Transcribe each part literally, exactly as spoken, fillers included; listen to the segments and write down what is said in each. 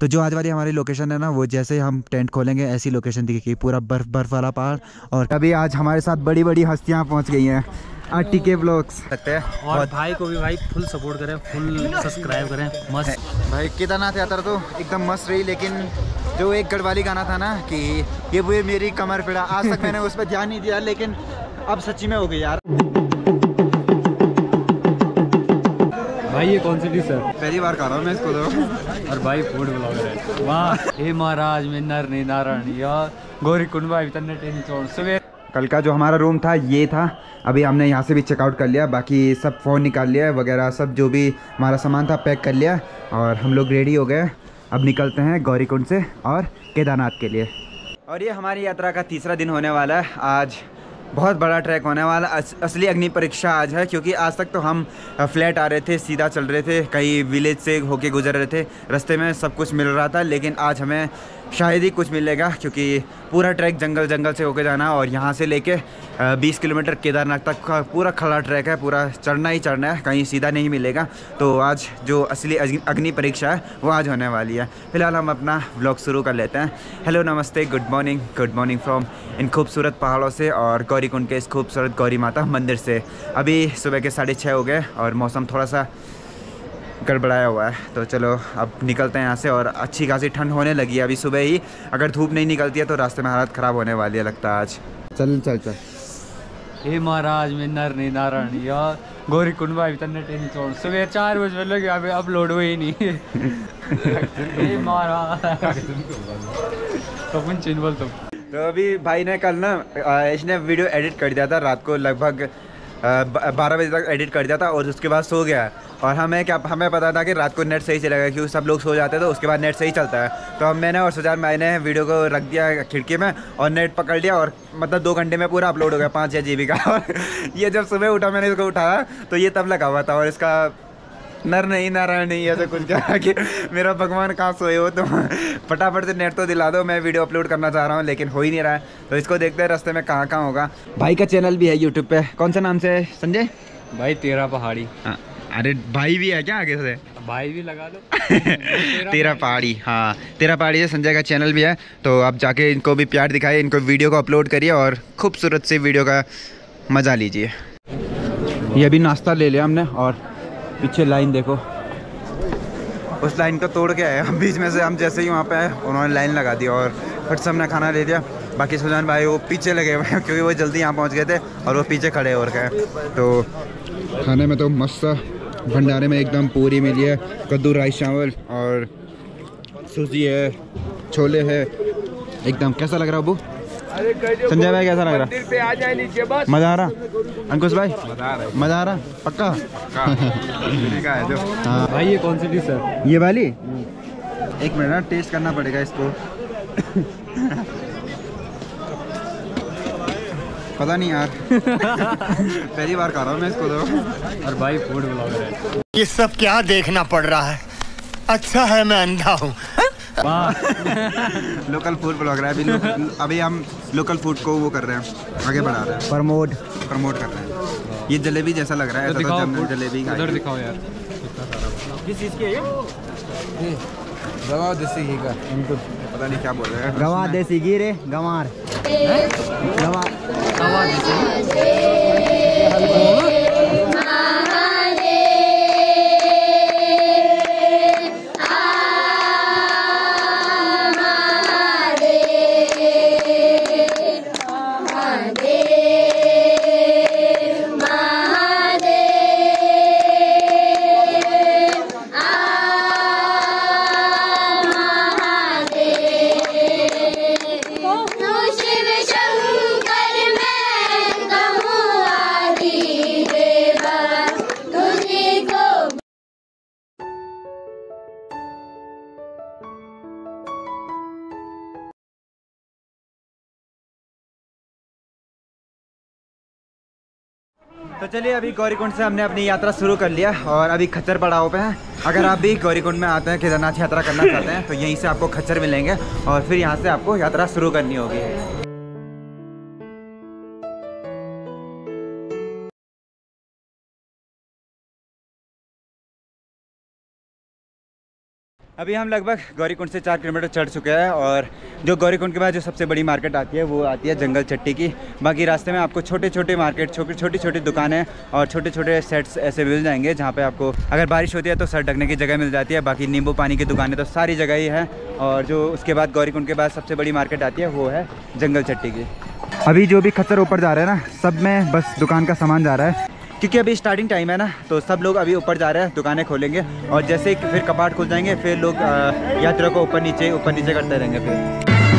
तो जो आज वाली हमारी लोकेशन है ना, वो जैसे ही हम टेंट खोलेंगे ऐसी लोकेशन दिखेगी, पूरा बर्फ बर्फ वाला पहाड़। और अभी आज हमारे साथ बड़ी बड़ी हस्तियाँ पहुँच गई हैं। आर के ब्लॉग्स सकते हैं और भाई को भी भाई फुल सपोर्ट करें, फुल सब्सक्राइब करें। मस्त भाई केदारनाथ यात्रा तो एकदम मस्त रही, लेकिन जो एक गढ़वाली गाना था ना कि ये वो मेरी कमर पिड़ा, आज तक मैंने उस पर ध्यान नहीं दिया, लेकिन अब सच्ची में हो गई यार। भाई ये कौन सी डिश है? पहली बार खा रहा हूँ मैं इसको तो। और भाई फूड ब्लॉगर है। वाह हे महाराज में नर नहीं नारायण यार गौरी कुंड भाई तन्ने टेन छोड़ सुबह। कल का जो हमारा रूम था ये था, अभी हमने यहाँ से भी चेकआउट कर लिया, बाकी सब फ़ोन निकाल लिया वगैरह, सब जो भी हमारा सामान था पैक कर लिया और हम लोग रेडी हो गए। अब निकलते हैं गौरीकुंड से और केदारनाथ के लिए। और ये हमारी यात्रा का तीसरा दिन होने वाला है। आज बहुत बड़ा ट्रैक होने वाला, अस, असली अग्नि परीक्षा आज है, क्योंकि आज तक तो हम फ्लैट आ रहे थे, सीधा चल रहे थे, कहीं विलेज से होके गुजर रहे थे, रास्ते में सब कुछ मिल रहा था, लेकिन आज हमें शायद ही कुछ मिलेगा, क्योंकि पूरा ट्रैक जंगल जंगल से होके जाना और यहाँ से लेके बीस किलोमीटर केदारनाथ तक का पूरा खड़ा ट्रैक है, पूरा चढ़ना ही चढ़ना है, कहीं सीधा नहीं मिलेगा। तो आज जो असली अग्नि परीक्षा है वो आज होने वाली है। फिलहाल हम अपना व्लॉग शुरू कर लेते हैं। हेलो नमस्ते, good morning, good morning from इन खूबसूरत पहाड़ों से और गौरीकुंड के इस खूबसूरत गौरी माता मंदिर से। अभी सुबह के साढ़े छः हो गए और मौसम थोड़ा सा गड़बड़ाया हुआ है, तो चलो अब निकलते हैं यहाँ से। और अच्छी खासी ठंड होने लगी है अभी सुबह ही, अगर धूप नहीं निकलती है तो रास्ते में हालत ख़राब होने वाली है लगता है आज। चल चल चल हे महाराज में नर नहीं नारायण यार गौरी कुंड भाई तन्ने टेन छोड़ सुबह चार बजे लगे अभी अपलोड हुए ही नहीं। हे महाराज तो चिन बोल तुम। तो अभी भाई ने कल ना इसने वीडियो एडिट कर दिया था रात को, लगभग बारह बजे तक एडिट कर दिया था और उसके बाद सो गया। और हमें क्या हमें पता था कि रात को नेट सही चलेगा, क्योंकि सब लोग सो जाते हैं तो उसके बाद नेट सही चलता है। तो हम मैंने और सुजान भाई ने वीडियो को रख दिया खिड़की में और नेट पकड़ लिया और मतलब दो घंटे में पूरा अपलोड हो गया पाँच छः जी बी का। और ये जब सुबह उठा मैंने इसको उठाया तो ये तब लगा हुआ था और इसका नर नहीं नारायण नहीं ऐसा कुछ कहा कि मेरा भगवान कहाँ सोए हो, तो फटाफट से नेट तो दिला दो, मैं वीडियो अपलोड करना चाह रहा हूँ लेकिन हो ही नहीं रहा है। तो इसको देखते हैं रास्ते में कहाँ कहाँ होगा। भाई का चैनल भी है यूट्यूब पे, कौन सा नाम से है संजय? भाई तेरा पहाड़ी। हाँ अरे भाई भी है क्या आगे से? भाई भी लगा दो। तेरा पहाड़ी, हाँ तेरा पहाड़ी है, संजय का चैनल भी है। तो आप जाके इनको भी प्यार दिखाइए, इनको वीडियो को अपलोड करिए और खूबसूरत से वीडियो का मज़ा लीजिए। ये अभी नाश्ता ले लिया हमने और पीछे लाइन देखो, उस लाइन को तोड़ के आए हम बीच में से। हम जैसे ही वहाँ पे आए उन्होंने लाइन लगा दी और फट से हमने खाना ले लिया। बाकी सुजान भाई वो पीछे लगे हुए हैं क्योंकि वो जल्दी यहाँ पहुँच गए थे और वो पीछे खड़े हो रखे हैं। तो खाने में तो मस्त भंडारे में एकदम पूरी मिली है, कद्दू राइस चावल और सूजी है, छोले है, एकदम। कैसा लग रहा है अबू? संजय भाई कैसा लग रहा? पे आ जाए नीचे बस। मजा आ रहा? अंकुश भाई मजा आ रहा है? मजा आ रहा पक्का? पक्का है जो। हाँ भाई ये कौन सी डिश है? ये वाली एक मिनट ना टेस्ट करना पड़ेगा इसको। पता नहीं यार। पहली बार खा रहा हूँ मैं इसको तो। और भाई फूड ब्लॉगर है। ये सब क्या देखना पड़ रहा है? अच्छा है मैं अंधा हूँ। लोकल फूड ब्लॉगर है अभी। अभी हम लोकल फूड को वो कर रहे हैं, आगे बढ़ा रहे हैं, प्रमोट प्रमोट कर रहे हैं। ये जलेबी जैसा लग रहा है, तो दिखाओ तो जलेबी उधर दिखाओ यार। किस चीज़ की है ये? गवा देसी घी का, पता नहीं क्या बोल रहे हैं। गवा देसी घी रे गंवार गवा गवा देसी। तो चलिए अभी गौरीकुंड से हमने अपनी यात्रा शुरू कर लिया और अभी खच्चर पड़ाव पे हैं। अगर आप भी गौरीकुंड में आते हैं, केदारनाथ यात्रा करना चाहते हैं, तो यहीं से आपको खच्चर मिलेंगे और फिर यहाँ से आपको यात्रा शुरू करनी होगी। अभी हम लगभग गौरीकुंड से चार किलोमीटर चढ़ चुके हैं और जो गौरीकुंड के बाद जो सबसे बड़ी मार्केट आती है वो आती है जंगल चट्टी की। बाकी रास्ते में आपको छोटे छोटे मार्केट, छोटी छोटी छोटी दुकानें और छोटे छोटे सेट्स ऐसे मिल जाएंगे जहाँ पे आपको अगर बारिश होती है तो सर ढकने की जगह मिल जाती है। बाकी नींबू पानी की दुकानें तो सारी जगह ही है। और जो उसके बाद गौरीकुंड के बाद सबसे बड़ी मार्केट आती है वो है जंगल चट्टी की। अभी जो भी खच्चर ऊपर जा रहे हैं ना, सब में बस दुकान का सामान जा रहा है क्योंकि अभी स्टार्टिंग टाइम है ना, तो सब लोग अभी ऊपर जा रहे हैं, दुकानें खोलेंगे और जैसे ही फिर कपाट खुल जाएंगे फिर लोग यात्रा को ऊपर नीचे ऊपर नीचे करते रहेंगे फिर।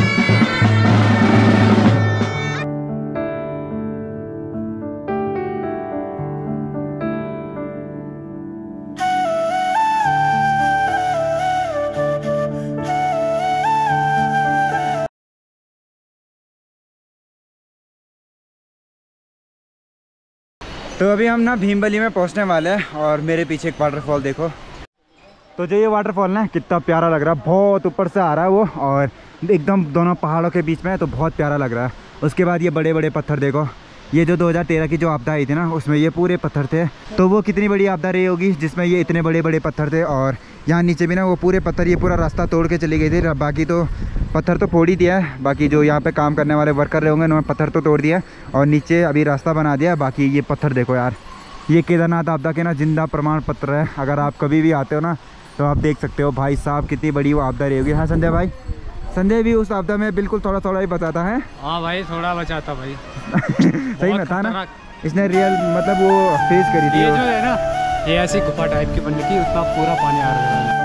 तो अभी हम ना भीमबली में पहुंचने वाले हैं और मेरे पीछे एक वाटरफॉल देखो। तो जो ये वाटरफॉल ना कितना प्यारा लग रहा है, बहुत ऊपर से आ रहा है वो और एकदम दोनों पहाड़ों के बीच में है, तो बहुत प्यारा लग रहा है। उसके बाद ये बड़े बड़े पत्थर देखो, ये जो दो हज़ार तेरह की जो आपदा आई थी ना उसमें ये पूरे पत्थर थे। तो वो कितनी बड़ी आपदा रही होगी जिसमें ये इतने बड़े बड़े पत्थर थे। और यहाँ नीचे भी ना वो पूरे पत्थर, ये पूरा रास्ता तोड़ के चली गई थी। बाकी तो पत्थर तो फोड़ ही दिया है, बाकी जो यहाँ पे काम करने वाले वर्कर रहे होंगे उन्होंने पत्थर तो तोड़ दिया और नीचे अभी रास्ता बना दिया। बाकी ये पत्थर देखो यार, ये केदारनाथ आपदा के ना जिंदा प्रमाण पत्र है। अगर आप कभी भी आते हो ना तो आप देख सकते हो भाई साहब कितनी बड़ी वो आपदा रही होगी। हाँ संजय भाई, संजय भी उस आपदा में बिल्कुल थोड़ा थोड़ा ही बताता है। हाँ भाई थोड़ा बचा था भाई। सही में था ना, इसने रियल मतलब वो फेस करी थी। ये जो है ना, ये ऐसी गुफा टाइप की बनी थी, उसका पूरा पानी आ रहा है।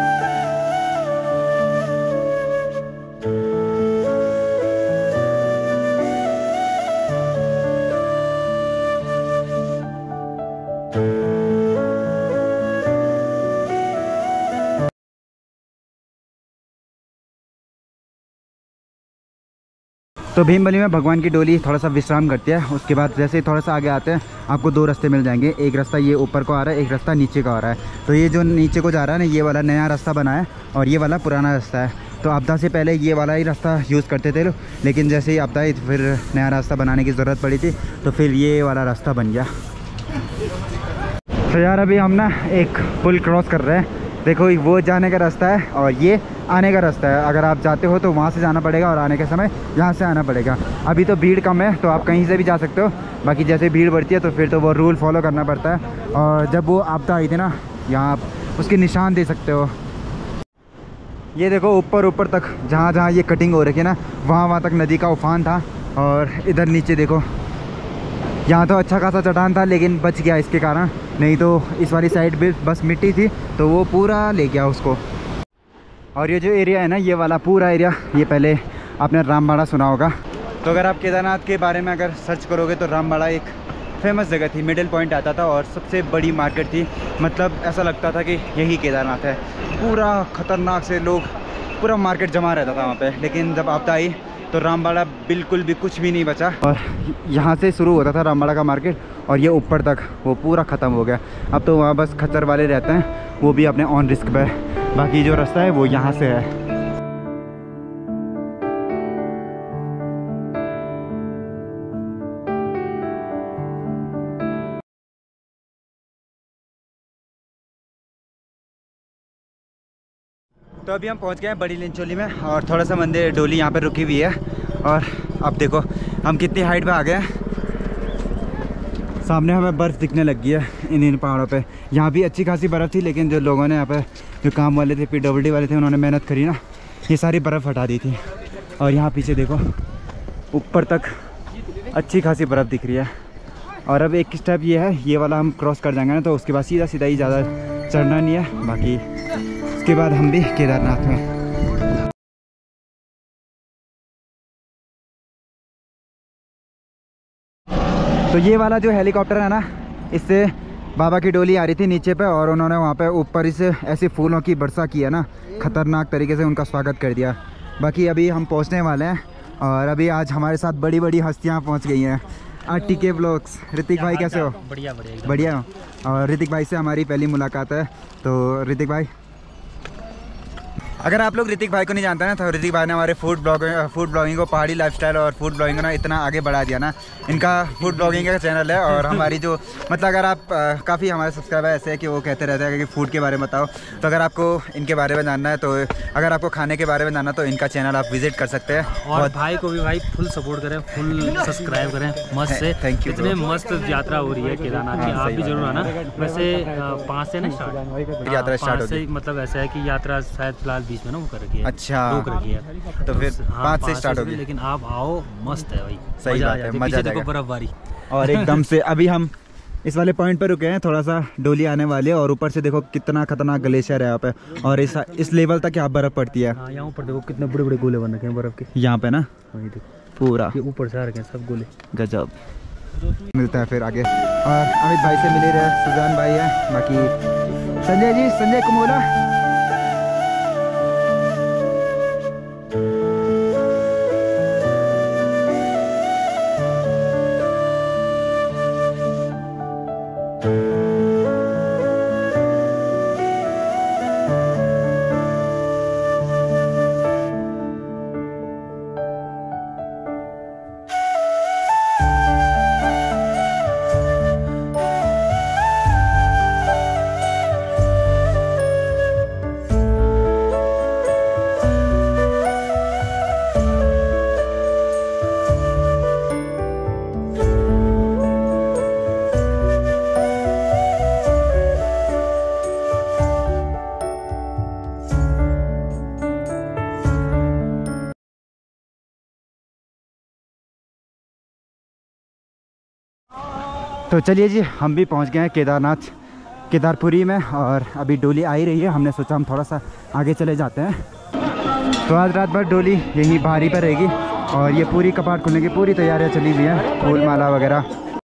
तो भीमबली में भगवान की डोली थोड़ा सा विश्राम करती है। उसके बाद जैसे ही थोड़ा सा आगे आते हैं आपको दो रास्ते मिल जाएंगे, एक रास्ता ये ऊपर को आ रहा है, एक रास्ता नीचे का आ रहा है। तो ये जो नीचे को जा रहा है ना, ये वाला नया रास्ता बना है और ये वाला पुराना रास्ता है। तो आपदा से पहले ये वाला ही रास्ता यूज़ करते थे लोग, लेकिन जैसे ही आपदा आई फिर नया रास्ता बनाने की ज़रूरत पड़ी थी तो फिर ये वाला रास्ता बन गया। तो यार अभी हम ना एक पुल क्रॉस कर रहे हैं, देखो वो जाने का रास्ता है और ये आने का रास्ता है। अगर आप जाते हो तो वहाँ से जाना पड़ेगा और आने के समय यहाँ से आना पड़ेगा। अभी तो भीड़ कम है तो आप कहीं से भी जा सकते हो, बाकी जैसे भीड़ बढ़ती है तो फिर तो वो रूल फॉलो करना पड़ता है। और जब वो आपदा आई थी ना, यहाँ आप उसके निशान दे सकते हो। ये देखो ऊपर ऊपर तक जहाँ जहाँ ये कटिंग हो रखी है ना, वहाँ वहाँ तक नदी का उफान था। और इधर नीचे देखो, यहाँ तो अच्छा खासा चट्टान था लेकिन बच गया इसके कारण, नहीं तो इस वाली साइड भी बस मिट्टी थी तो वो पूरा ले गया उसको। और ये जो एरिया है ना, ये वाला पूरा एरिया, ये पहले आपने रामबाड़ा सुना होगा। तो अगर आप केदारनाथ के बारे में अगर सर्च करोगे तो रामबाड़ा एक फेमस जगह थी, मिडिल पॉइंट आता था और सबसे बड़ी मार्केट थी। मतलब ऐसा लगता था कि यही केदारनाथ है। पूरा ख़तरनाक से लोग, पूरा मार्केट जमा रहता था वहाँ पे। लेकिन जब आपदा आई तो रामबाड़ा बिल्कुल भी कुछ भी नहीं बचा और यहाँ से शुरू होता था रामबाड़ा का मार्केट और ये ऊपर तक वो पूरा ख़त्म हो गया। अब तो वहाँ बस खच्चर वाले रहते हैं, वो भी अपने ऑन रिस्क पे। बाकी जो रास्ता है वो यहाँ से है। तो अभी हम पहुंच गए हैं बड़ी लिंचोली में और थोड़ा सा मंदिर डोली यहाँ पर रुकी हुई है। और अब देखो हम कितनी हाइट पे आ गए हैं, सामने हमें बर्फ़ दिखने लग गई है इन इन पहाड़ों पे। यहाँ भी अच्छी खासी बर्फ़ थी लेकिन जो लोगों ने यहाँ पे जो काम वाले थे, पीडब्ल्यूडी वाले थे, उन्होंने मेहनत करी ना, ये सारी बर्फ़ हटा दी थी। और यहाँ पीछे देखो ऊपर तक अच्छी खासी बर्फ़ दिख रही है। और अब एक स्टेप ये है, ये वाला हम क्रॉस कर जाएंगे ना तो उसके बाद सीधा सीधा ही, ज़्यादा चढ़ना नहीं है। बाकी उसके बाद हम भी केदारनाथ में। तो ये वाला जो हेलीकॉप्टर है ना, इससे बाबा की डोली आ रही थी नीचे पे और उन्होंने वहाँ पे ऊपर से ऐसे फूलों की वर्षा की है ना, ख़तरनाक तरीके से उनका स्वागत कर दिया। बाकी अभी हम पहुँचने वाले हैं और अभी आज हमारे साथ बड़ी बड़ी हस्तियाँ पहुँच गई हैं। आर के व्लॉग्स, ऋतिक भाई कैसे हो? बढ़िया बढ़िया बढ़िया हो। और ऋतिक भाई से हमारी पहली मुलाकात है। तो ऋतिक भाई अगर आप लोग ऋतिक भाई को नहीं जानते ना, तो ऋतिक भाई ने हमारे फूड ब्लॉगिंग फूड ब्लॉगिंग को, पहाड़ी लाइफस्टाइल और फूड ब्लॉगिंग को ना इतना आगे बढ़ा दिया ना। इनका फूड ब्लॉगिंग का चैनल है और हमारी जो मतलब अगर आप काफ़ी हमारे सब्सक्राइबर ऐसे हैं कि वो कहते रहते हैं कि फूड के बारे में बताओ, तो अगर आपको इनके बारे में जानना है, तो अगर आपको खाने के बारे में जानना तो इनका चैनल आप विजिट कर सकते हैं। और भाई को भी भाई फुल सपोर्ट करें, फुल सब्सक्राइब करें मस्त से। Thank you. इतने मस्त यात्रा हो रही है केदारनाथ की, आप भी जरूर आना। वैसे पाँच से ना स्टार्ट यात्रा स्टार्ट होगी, मतलब ऐसा है कि यात्रा शायद फिलहाल बीच में ना वो कर रखी है, अच्छा रोक रखी है, तो फिर हाँ, पाँच से स्टार्ट होगी। लेकिन आप आओ, मस्त है भाई, सही बात है, मजा देखो बर्फबारी और एकदम से। अभी हम इस वाले पॉइंट पर रुके हैं, थोड़ा सा डोली आने वाली है और ऊपर से देखो कितना खतरनाक ग्लेशियर है यहाँ पे और इस इस लेवल तक यहाँ बर्फ पड़ती है। हाँ, यहाँ ऊपर देखो कितने बड़े बड़े गोले बन रखे हैं बर्फ के यहाँ पे ना, वही देखो पूरा ये ऊपर से आ रखे हैं सब गोले। गजब। मिलता है फिर आगे। और अमित भाई से मिले रहे, सुजान भाई है, बाकी संजय जी, संजय कुमोला। तो चलिए जी, हम भी पहुंच गए हैं केदारनाथ केदारपुरी में और अभी डोली आ ही रही है। हमने सोचा हम थोड़ा सा आगे चले जाते हैं। तो आज रात भर डोली यहीं बाहरी पर रहेगी और ये पूरी कपाट खुलने की पूरी तैयारियां चली हुई हैं, फूल माला वगैरह।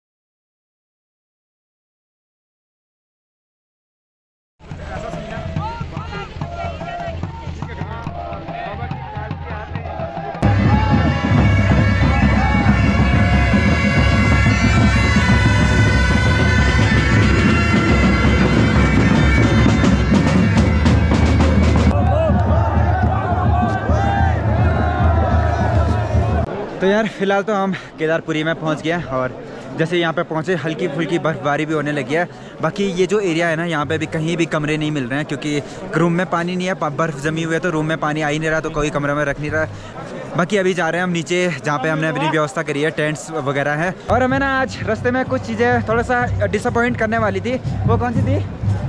तो यार फ़िलहाल तो हम केदारपुरी में पहुंच गए हैं और जैसे यहाँ पे पहुँचे हल्की फुल्की बर्फ़बारी भी होने लगी है। बाकी ये जो एरिया है ना, यहाँ पे भी कहीं भी कमरे नहीं मिल रहे हैं क्योंकि रूम में पानी नहीं है, बर्फ़ जमी हुई है, तो रूम में पानी आ ही नहीं रहा, तो कोई कमरे में रख नहीं रहा। बाकी अभी जा रहे हैं हम नीचे जहाँ पे हमने अपनी व्यवस्था करी है, टेंट्स वगैरह है। और हमें ना आज रास्ते में कुछ चीज़ें थोड़ा सा डिसअपॉइंट करने वाली थी। वो कौन सी थी?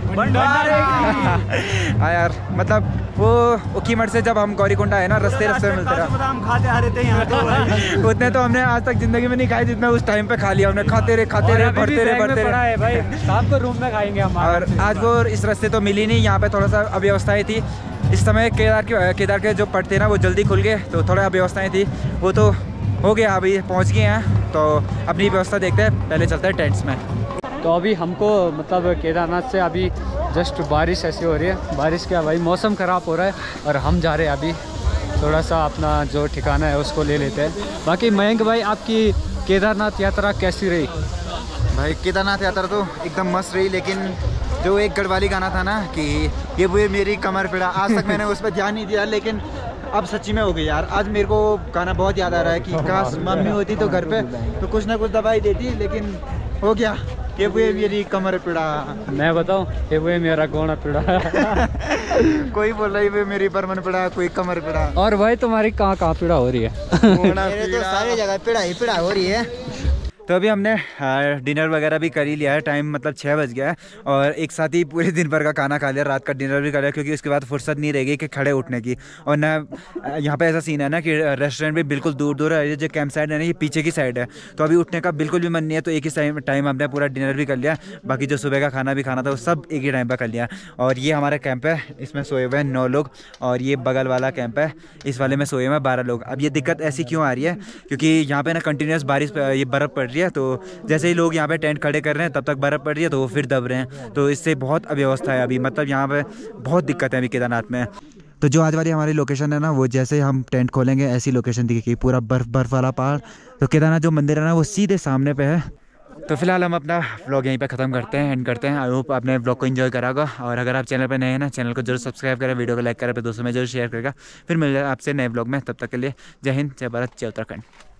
हाँ यार, मतलब वो उकीमठ से जब हम गौरीकुंड आए ना, रास्ते रास्ते में मिलते रहा, खाते आ रहे थे यहाँ तो उतने तो हमने आज तक जिंदगी में नहीं खाए जितना उस टाइम पे खा लिया हमने। खाते रहे खाते रहे बढ़ते रहे बढ़ते रहे भाई, शाम को रूम में खाएंगे हम। और आज वो इस रास्ते तो मिली नहीं, यहाँ पे थोड़ा सा अव्यवस्थाएं थी। इस समय केदार के केदार के जो पट थे ना, वो जल्दी खुल गए, तो थोड़ा अव्यवस्थाएं थी, वो तो हो गया। अभी पहुँच गए हैं तो अपनी व्यवस्था देखते हैं, पहले चलते हैं टेंट्स में। तो अभी हमको मतलब केदारनाथ से अभी जस्ट बारिश ऐसी हो रही है, बारिश क्या भाई, मौसम ख़राब हो रहा है और हम जा रहे हैं अभी थोड़ा सा अपना जो ठिकाना है उसको ले लेते हैं। बाकी मयंक भाई, आपकी केदारनाथ यात्रा कैसी रही? भाई केदारनाथ यात्रा तो एकदम मस्त रही, लेकिन जो एक गढ़वाली गाना था ना कि ये वो मेरी कमर पीड़ा, आज तक मैंने उस पर ध्यान नहीं दिया, लेकिन अब सच्ची में हो गई यार। आज मेरे को गाना बहुत याद आ रहा है कि काश मम्मी होती तो घर पे तो कुछ ना कुछ दवाई देती, लेकिन हो गया ये वो मेरी कमर पीड़ा। मैं बताऊं, ये वो मेरा गोना पीड़ा। कोई बोल रहा है ये मेरी बरमन पीड़ा, कोई कमर पीड़ा। और भाई तुम्हारी कहाँ कहाँ पीड़ा हो रही है? मेरे तो सारी जगह पीड़ा ही पीड़ा हो रही है। तो अभी हमने डिनर वगैरह भी कर ही लिया है, टाइम मतलब छः बज गया है और एक साथ ही पूरे दिन भर का खाना खा लिया, रात का डिनर भी कर लिया, क्योंकि उसके बाद फुर्सत नहीं रहेगी कि खड़े उठने की। और ना यहाँ पे ऐसा सीन है ना कि रेस्टोरेंट भी बिल्कुल दूर दूर है, जो कैंप साइड है ना ये पीछे की साइड है, तो अभी उठने का बिल्कुल भी मन नहीं है। तो एक ही टाइम टाइम हमने पूरा डिनर भी कर लिया, बाकी जो सुबह का खाना भी खाना था वो सब एक ही टाइम पर कर लिया। और ये हमारा कैंप है, इसमें सोए हुए हैं नौ लोग और ये बगल वाला कैंप है, इस वाले में सोए हुए हैं बारह लोग। अब ये दिक्कत ऐसी क्यों आ रही है, क्योंकि यहाँ पे ना कंटिन्यूस बारिश ये बर्फ़ पड़ रही है, तो जैसे ही लोग यहाँ पे टेंट खड़े कर रहे हैं तब तक बर्फ़ पड़ रही है, तो वो फिर दब रहे हैं, तो इससे बहुत अव्यवस्था है अभी, मतलब यहाँ पे बहुत दिक्कत है अभी केदारनाथ में। तो जो आज वाली हमारी लोकेशन है ना, वो जैसे हम टेंट खोलेंगे ऐसी लोकेशन दिखेगी, पूरा बर्फ़ बर्फ़ वाला पहाड़। तो केदारनाथ जो मंदिर है ना, वो सीधे सामने पे है तो फिलहाल हम अपना व्लॉग यहीं पे ख़त्म करते हैं, एंड करते हैं। आई होप आपने व्लॉग को एंजॉय करा होगा, और अगर आप चैनल पर नए हैं ना, चैनल को जरूर सब्सक्राइब करें, वीडियो को लाइक करें, अपने दोस्तों में जरूर शेयर करेगा। फिर मिल जाए आपसे नए व्लॉग में, तब तक के लिए जय हिंद, जय भारत, जय उत्तराखंड।